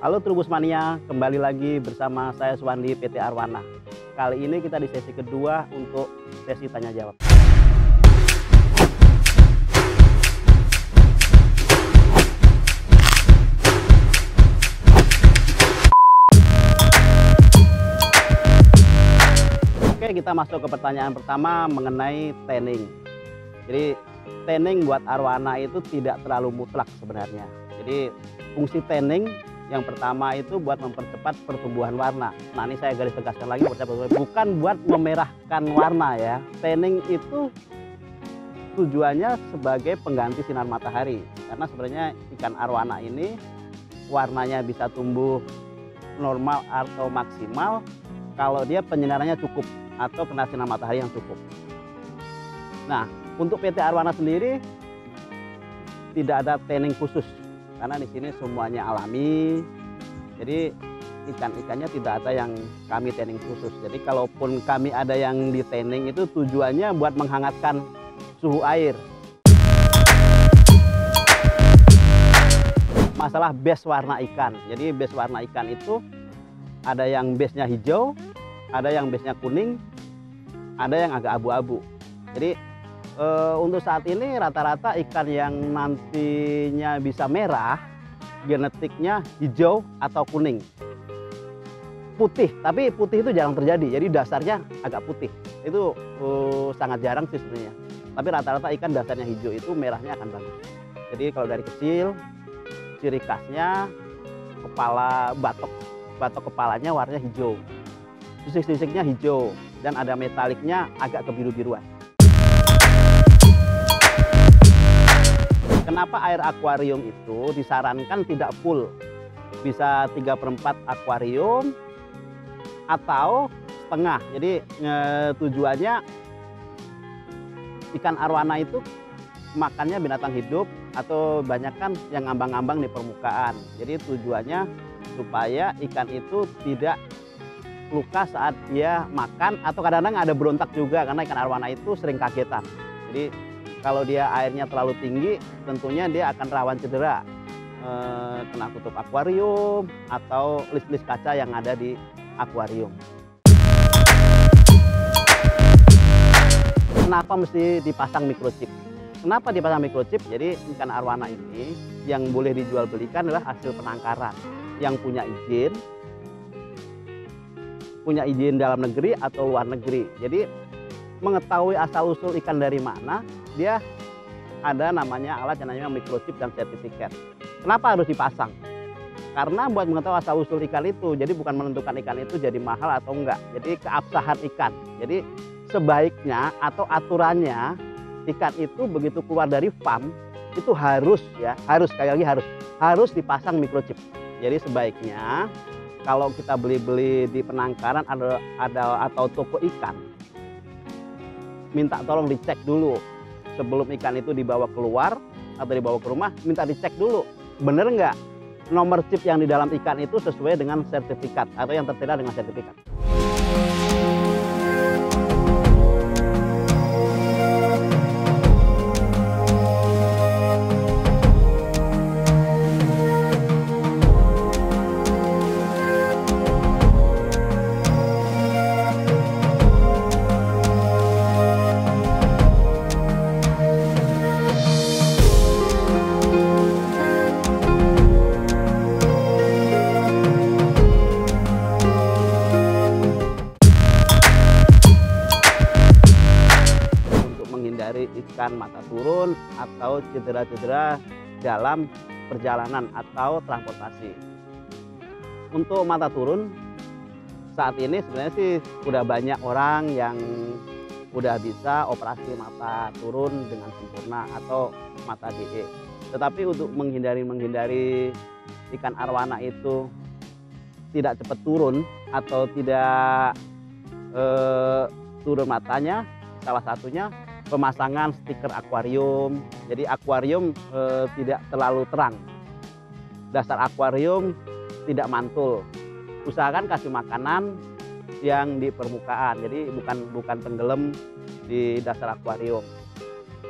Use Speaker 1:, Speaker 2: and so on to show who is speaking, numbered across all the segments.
Speaker 1: Halo Trubus Mania, kembali lagi bersama saya Suwandi PT Arwana. Kali ini kita di sesi kedua untuk sesi tanya jawab. Oke, kita masuk ke pertanyaan pertama mengenai tanning. Jadi tanning buat arwana itu tidak terlalu mutlak sebenarnya. Jadi fungsi tanning yang pertama itu buat mempercepat pertumbuhan warna. Nah, ini saya garis tegaskan lagi, bukan buat memerahkan warna ya. Tanning itu tujuannya sebagai pengganti sinar matahari. Karena sebenarnya ikan arwana ini warnanya bisa tumbuh normal atau maksimal kalau dia penyinarannya cukup atau kena sinar matahari yang cukup. Nah, untuk PT Arwana sendiri tidak ada tanning khusus karena di sini semuanya alami. Jadi ikan-ikannya tidak ada yang kami tanning khusus. Jadi kalaupun kami ada yang di tanning itu tujuannya buat menghangatkan suhu air. Masalah base warna ikan. Jadi base warna ikan itu ada yang base-nya hijau, ada yang base-nya kuning, ada yang agak abu-abu. Jadi untuk saat ini rata-rata ikan yang nantinya bisa merah, genetiknya hijau atau kuning. Putih, tapi putih itu jarang terjadi, jadi dasarnya agak putih. Itu sangat jarang sih sebenarnya. Tapi rata-rata ikan dasarnya hijau itu merahnya akan bagus. Jadi kalau dari kecil, ciri khasnya kepala batok kepalanya warnanya hijau. Sisik-sisiknya hijau dan ada metaliknya agak kebiru-biruan. Kenapa air akuarium itu disarankan tidak full? Bisa 3/4 akuarium atau setengah. Jadi tujuannya ikan arwana itu makannya binatang hidup atau banyak kan yang ngambang-ngambang di permukaan. Jadi tujuannya supaya ikan itu tidak luka saat dia makan atau kadang-kadang ada berontak juga karena ikan arwana itu sering kagetan. Jadi kalau dia airnya terlalu tinggi tentunya dia akan rawan cedera, kena tutup akuarium atau lis-lis kaca yang ada di akuarium. Kenapa mesti dipasang microchip? Kenapa dipasang microchip? Jadi ikan arwana ini yang boleh dijual belikan adalah hasil penangkaran yang punya izin dalam negeri atau luar negeri. Jadi mengetahui asal usul ikan dari mana, dia ada namanya alat yang namanya microchip dan sertifikat. Kenapa harus dipasang? Karena buat mengetahui asal usul ikan itu, jadi bukan menentukan ikan itu jadi mahal atau enggak. Jadi keabsahan ikan. Jadi sebaiknya atau aturannya ikan itu begitu keluar dari farm itu harus sekali lagi harus dipasang microchip. Jadi sebaiknya kalau kita beli di penangkaran atau toko ikan, minta tolong dicek dulu sebelum ikan itu dibawa keluar atau dibawa ke rumah, minta dicek dulu bener nggak nomor chip yang di dalam ikan itu sesuai dengan sertifikat atau yang tertera dengan sertifikat. Dari ikan mata turun atau cedera-cedera dalam perjalanan atau transportasi. Untuk mata turun saat ini sebenarnya sih udah banyak orang yang udah bisa operasi mata turun dengan sempurna atau mata DE. Tetapi untuk menghindari ikan arwana itu tidak cepat turun atau tidak turun matanya, salah satunya pemasangan stiker akuarium. Jadi akuarium tidak terlalu terang. Dasar akuarium tidak mantul. Usahakan kasih makanan yang di permukaan. Jadi bukan tenggelam di dasar akuarium.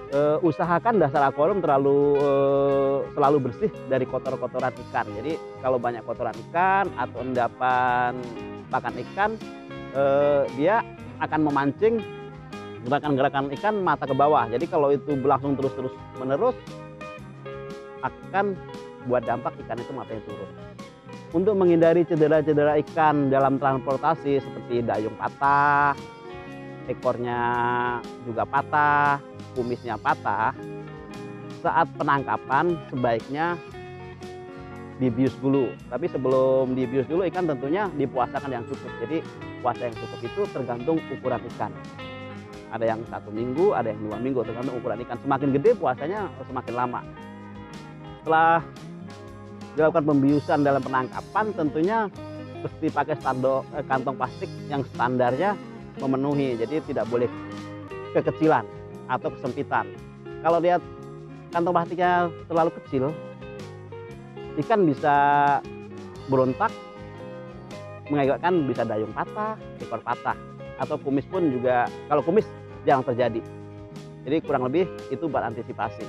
Speaker 1: usahakan dasar akuarium selalu bersih dari kotoran ikan. Jadi kalau banyak kotoran ikan atau endapan pakan ikan, dia akan memancing gerakan-gerakan ikan mata ke bawah. Jadi kalau itu berlangsung terus menerus akan buat dampak ikan itu matanya turun. Untuk menghindari cedera-cedera ikan dalam transportasi seperti dayung patah, ekornya juga patah, kumisnya patah, saat penangkapan sebaiknya dibius dulu. Tapi sebelum dibius dulu ikan tentunya dipuasakan yang cukup. Jadi puasa yang cukup itu tergantung ukuran ikan. Ada yang 1 minggu, ada yang 2 minggu, tergantung ukuran ikan. Semakin gede puasanya semakin lama. Setelah dilakukan pembiusan dalam penangkapan, tentunya mesti pakai kantong plastik yang standarnya memenuhi. Jadi tidak boleh kekecilan atau kesempitan. Kalau lihat kantong plastiknya terlalu kecil, ikan bisa berontak, mengakibatkan bisa dayung patah, ekor patah, atau kumis pun juga. Kalau kumis jarang terjadi. Jadi kurang lebih itu buat antisipasi.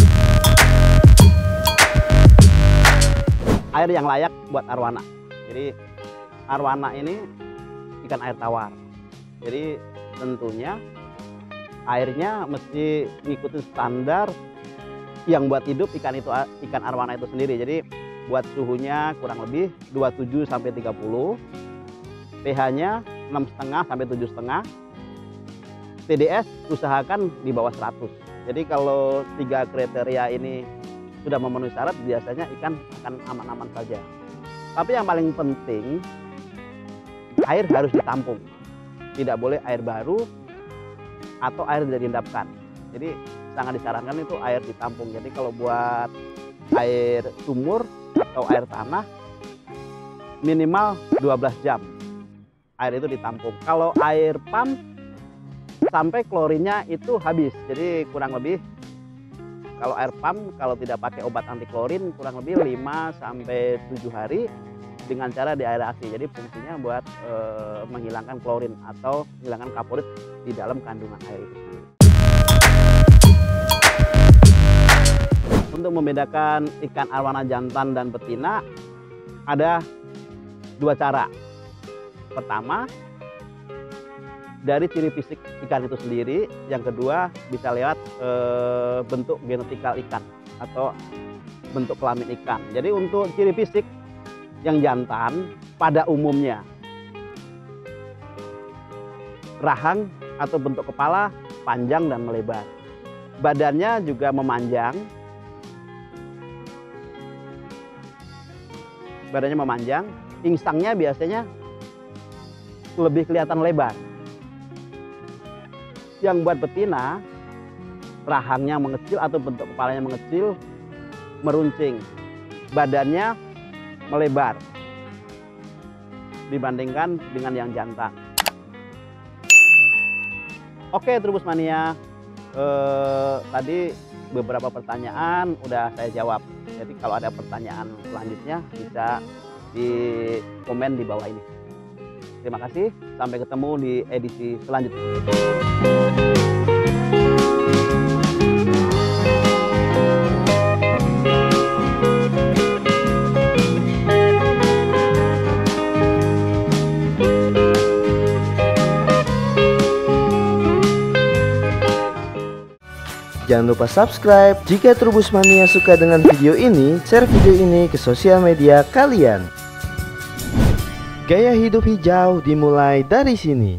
Speaker 1: Air yang layak buat arwana. Jadi arwana ini ikan air tawar. Jadi tentunya airnya mesti ngikutin standar yang buat hidup ikan arwana itu sendiri. Jadi buat suhunya kurang lebih 27 sampai 30, pH-nya 6,5 sampai 7,5, TDS usahakan di bawah 100. Jadi kalau 3 kriteria ini sudah memenuhi syarat, biasanya ikan akan aman-aman saja. Tapi yang paling penting, air harus ditampung. Tidak boleh air baru atau air tidak diendapkan. Jadi sangat disarankan itu air ditampung. Jadi kalau buat air sumur atau air tanah, minimal 12 jam air itu ditampung. Kalau air pump sampai klorinnya itu habis. Jadi kurang lebih kalau air pump kalau tidak pakai obat anti klorin kurang lebih 5 sampai 7 hari dengan cara diaerasi. Jadi fungsinya buat menghilangkan klorin atau menghilangkan kaporit di dalam kandungan air itu sendiri. Untuk membedakan ikan arwana jantan dan betina ada 2 cara. Pertama, dari ciri fisik ikan itu sendiri. Yang kedua, bisa lewat bentuk genetikal ikan atau bentuk kelamin ikan. Jadi untuk ciri fisik yang jantan pada umumnya rahang atau bentuk kepala panjang dan melebar. Badannya juga memanjang. Insangnya biasanya lebih kelihatan lebar. Yang buat betina, rahangnya mengecil atau bentuk kepalanya mengecil, meruncing. Badannya melebar dibandingkan dengan yang jantan. Oke Trubus Mania, tadi beberapa pertanyaan udah saya jawab. Jadi kalau ada pertanyaan selanjutnya bisa di komen di bawah ini. Terima kasih, sampai ketemu di edisi selanjutnya.
Speaker 2: Jangan lupa subscribe. Jika Trubus Mania suka dengan video ini, share video ini ke sosial media kalian. Gaya hidup hijau dimulai dari sini.